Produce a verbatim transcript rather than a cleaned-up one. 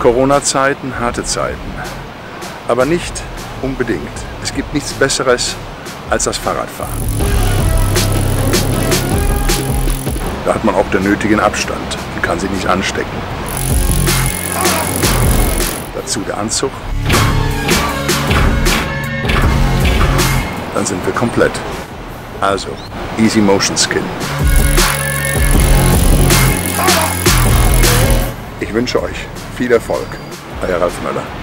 Corona-Zeiten, harte Zeiten. Aber nicht unbedingt. Es gibt nichts Besseres als das Fahrradfahren. Da hat man auch den nötigen Abstand und kann sich nicht anstecken. Dazu der Anzug. Dann sind wir komplett. Also, Easy Motion Skin. Ich wünsche euch viel Erfolg. Euer Ralf Möller.